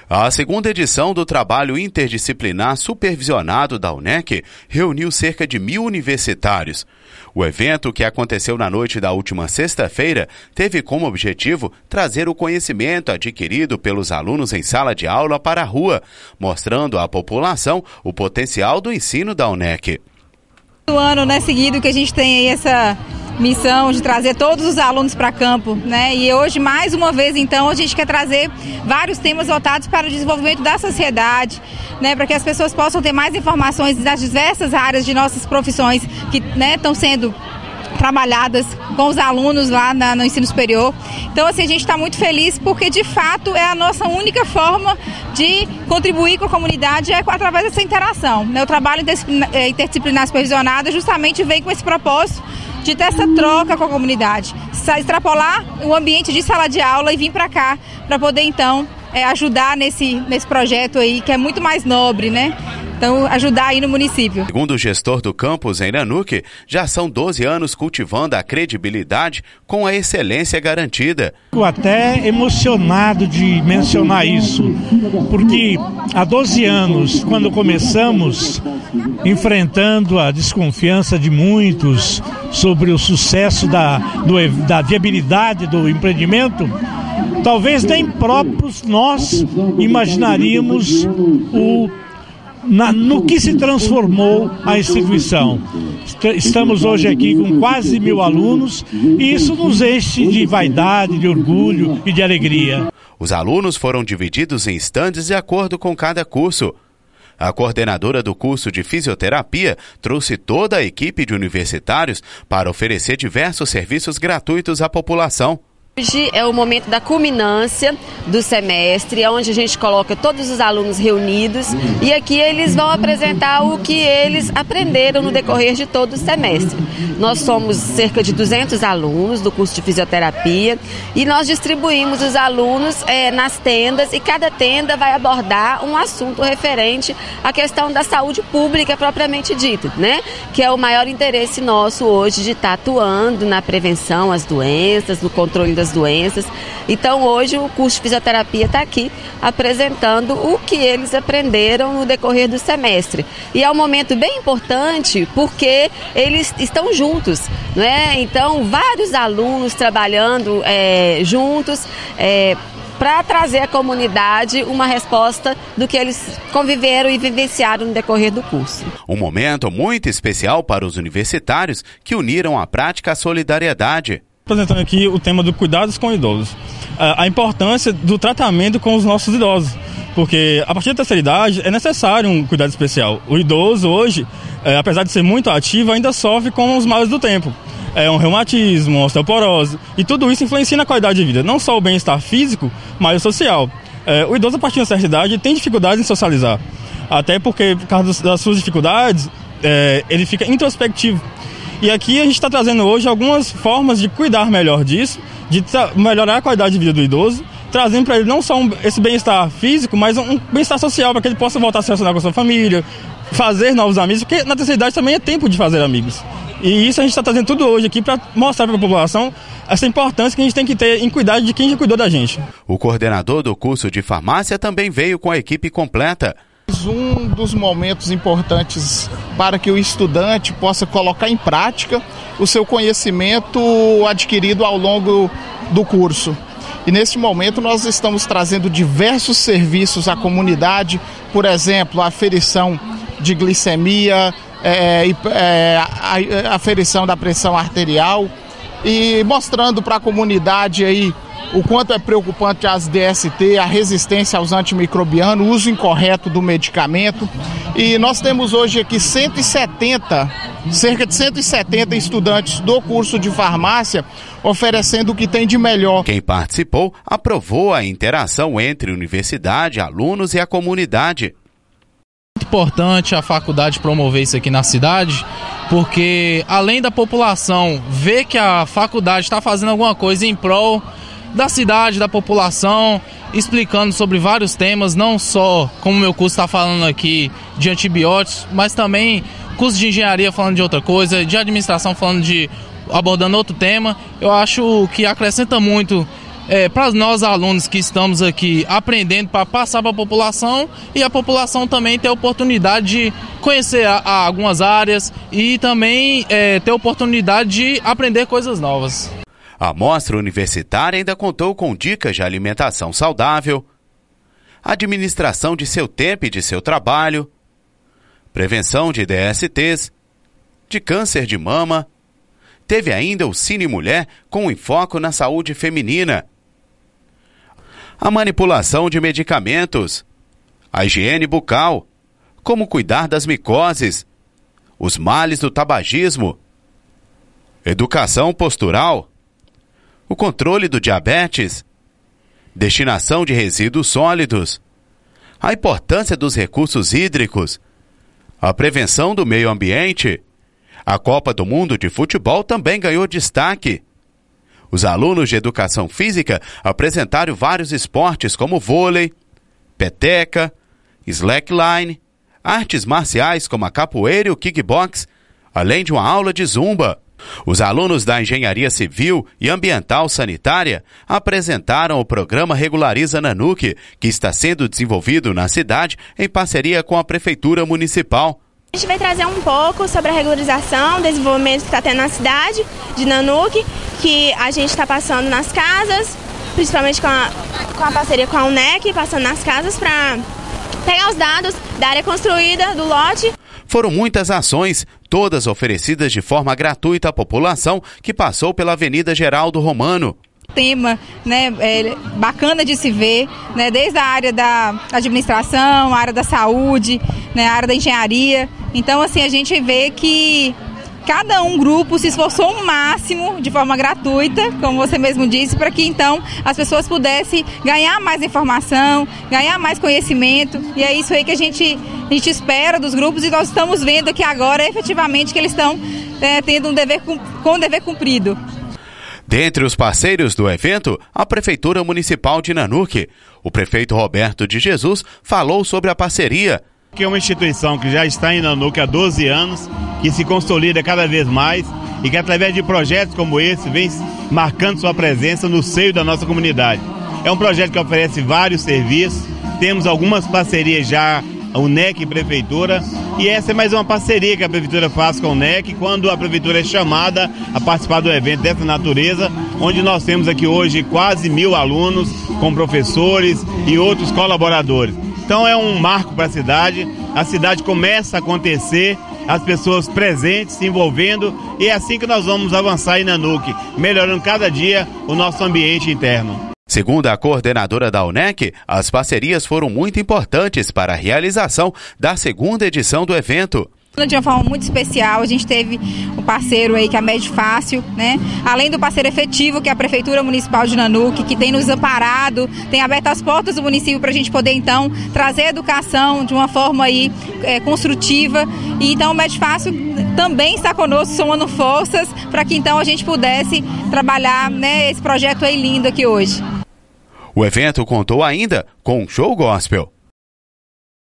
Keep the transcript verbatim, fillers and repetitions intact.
A segunda edição do trabalho interdisciplinar supervisionado da UNEC reuniu cerca de mil universitários. O evento, que aconteceu na noite da última sexta-feira, teve como objetivo trazer o conhecimento adquirido pelos alunos em sala de aula para a rua, mostrando à população o potencial do ensino da UNEC. O ano, né, seguido que a gente tem aí essa missão de trazer todos os alunos para campo, né? E hoje, mais uma vez, então, a gente quer trazer vários temas voltados para o desenvolvimento da sociedade, né? Para que as pessoas possam ter mais informações das diversas áreas de nossas profissões que, né, estão sendo trabalhadas com os alunos lá na, no ensino superior. Então, assim, a gente está muito feliz porque, de fato, é a nossa única forma de contribuir com a comunidade é através dessa interação, né? O trabalho interdisciplinar supervisionado justamente vem com esse propósito de ter essa troca com a comunidade, extrapolar o ambiente de sala de aula e vir para cá para poder, então, é, ajudar nesse, nesse projeto aí, que é muito mais nobre, né? Então, ajudar aí no município. Segundo o gestor do campus em Nanuque, já são doze anos cultivando a credibilidade com a excelência garantida. Estou até emocionado de mencionar isso, porque há doze anos, quando começamos, enfrentando a desconfiança de muitos sobre o sucesso da, do, da viabilidade do empreendimento, talvez nem próprios nós imaginaríamos o Na, no que se transformou a instituição. Estamos hoje aqui com quase mil alunos e isso nos enche de vaidade, de orgulho e de alegria. Os alunos foram divididos em estandes de acordo com cada curso. A coordenadora do curso de fisioterapia trouxe toda a equipe de universitários para oferecer diversos serviços gratuitos à população. Hoje é o momento da culminância do semestre, onde a gente coloca todos os alunos reunidos e aqui eles vão apresentar o que eles aprenderam no decorrer de todo o semestre. Nós somos cerca de duzentos alunos do curso de fisioterapia e nós distribuímos os alunos é, nas tendas e cada tenda vai abordar um assunto referente à questão da saúde pública propriamente dita, né? Que é o maior interesse nosso hoje de estar atuando na prevenção às doenças, no controle das doenças. Então hoje o curso de fisioterapia está aqui apresentando o que eles aprenderam no decorrer do semestre. E é um momento bem importante porque eles estão juntos, né? Então vários alunos trabalhando é, juntos é, para trazer à comunidade uma resposta do que eles conviveram e vivenciaram no decorrer do curso. Um momento muito especial para os universitários que uniram a prática à solidariedade. Apresentando aqui o tema do cuidados com idosos, a importância do tratamento com os nossos idosos, porque a partir da terceira idade é necessário um cuidado especial. O idoso hoje, é, apesar de ser muito ativo, ainda sofre com os males do tempo, é um reumatismo, osteoporose, e tudo isso influencia na qualidade de vida, não só o bem-estar físico, mas o social. É, o idoso a partir da certa idade tem dificuldade em socializar, até porque por causa das suas dificuldades, é, ele fica introspectivo. E aqui a gente está trazendo hoje algumas formas de cuidar melhor disso, de melhorar a qualidade de vida do idoso, trazendo para ele não só um, esse bem-estar físico, mas um bem-estar social, para que ele possa voltar a se relacionar com a sua família, fazer novos amigos, porque na terceira idade também é tempo de fazer amigos. E isso a gente está trazendo tudo hoje aqui para mostrar para a população essa importância que a gente tem que ter em cuidar de quem já cuidou da gente. O coordenador do curso de farmácia também veio com a equipe completa. Um dos momentos importantes para que o estudante possa colocar em prática o seu conhecimento adquirido ao longo do curso. E neste momento nós estamos trazendo diversos serviços à comunidade, por exemplo, a aferição de glicemia, é, é, a aferição da pressão arterial e mostrando para a comunidade aí o quanto é preocupante as D S T, a resistência aos antimicrobianos, o uso incorreto do medicamento. E nós temos hoje aqui cento e setenta, cerca de cento e setenta estudantes do curso de farmácia oferecendo o que tem de melhor. Quem participou aprovou a interação entre universidade, alunos e a comunidade. É importante a faculdade promover isso aqui na cidade, porque além da população ver que a faculdade está fazendo alguma coisa em prol da cidade, da população, explicando sobre vários temas, não só, como o meu curso está falando aqui, de antibióticos, mas também curso de engenharia falando de outra coisa, de administração falando de, abordando outro tema. Eu acho que acrescenta muito é, para nós alunos que estamos aqui aprendendo para passar para a população, e a população também ter a oportunidade de conhecer a, a algumas áreas e também é, ter a oportunidade de aprender coisas novas. A mostra universitária ainda contou com dicas de alimentação saudável, administração de seu tempo e de seu trabalho, prevenção de D S Ts, de câncer de mama. Teve ainda o Cine Mulher com enfoque na saúde feminina, a manipulação de medicamentos, a higiene bucal, como cuidar das micoses, os males do tabagismo, educação postural, o controle do diabetes, destinação de resíduos sólidos, a importância dos recursos hídricos, a prevenção do meio ambiente. A Copa do Mundo de Futebol também ganhou destaque. Os alunos de educação física apresentaram vários esportes como vôlei, peteca, slackline, artes marciais como a capoeira e o kickbox, além de uma aula de zumba. Os alunos da Engenharia Civil e Ambiental Sanitária apresentaram o programa Regulariza Nanuque, que está sendo desenvolvido na cidade em parceria com a Prefeitura Municipal. A gente vai trazer um pouco sobre a regularização, o desenvolvimento que está tendo na cidade de Nanuque, que a gente está passando nas casas, principalmente com a, com a parceria com a U N E C, passando nas casas para pegar os dados da área construída, do lote. Foram muitas ações, todas oferecidas de forma gratuita à população que passou pela Avenida Geraldo Romano. Tema, né, é, bacana de se ver, né, desde a área da administração, a área da saúde, né, a área da engenharia. Então, assim, a gente vê que cada um grupo se esforçou o máximo de forma gratuita, como você mesmo disse, para que então as pessoas pudessem ganhar mais informação, ganhar mais conhecimento, e é isso aí que a gente, a gente espera dos grupos, e nós estamos vendo aqui agora efetivamente que eles estão é, tendo um dever com um dever cumprido. Dentre os parceiros do evento, a Prefeitura Municipal de Nanuque. O prefeito Roberto de Jesus falou sobre a parceria. Que é uma instituição que já está em Nanuque há doze anos, que se consolida cada vez mais e que através de projetos como esse vem marcando sua presença no seio da nossa comunidade. É um projeto que oferece vários serviços, temos algumas parcerias já, a U N E C e Prefeitura, e essa é mais uma parceria que a Prefeitura faz com a U N E C quando a Prefeitura é chamada a participar do evento dessa natureza, onde nós temos aqui hoje quase mil alunos, com professores e outros colaboradores. Então é um marco para a cidade, a cidade começa a acontecer, as pessoas presentes, se envolvendo, e é assim que nós vamos avançar em Nanuque, melhorando cada dia o nosso ambiente interno. Segundo a coordenadora da U N E C, as parcerias foram muito importantes para a realização da segunda edição do evento. De uma forma muito especial, a gente teve um parceiro aí que é a Medfácil, né? Além do parceiro efetivo que é a Prefeitura Municipal de Nanuque, que tem nos amparado, tem aberto as portas do município para a gente poder então trazer a educação de uma forma aí é, construtiva. E então o Medfácil também está conosco, somando forças para que então a gente pudesse trabalhar, né, esse projeto aí lindo aqui hoje. O evento contou ainda com um show gospel.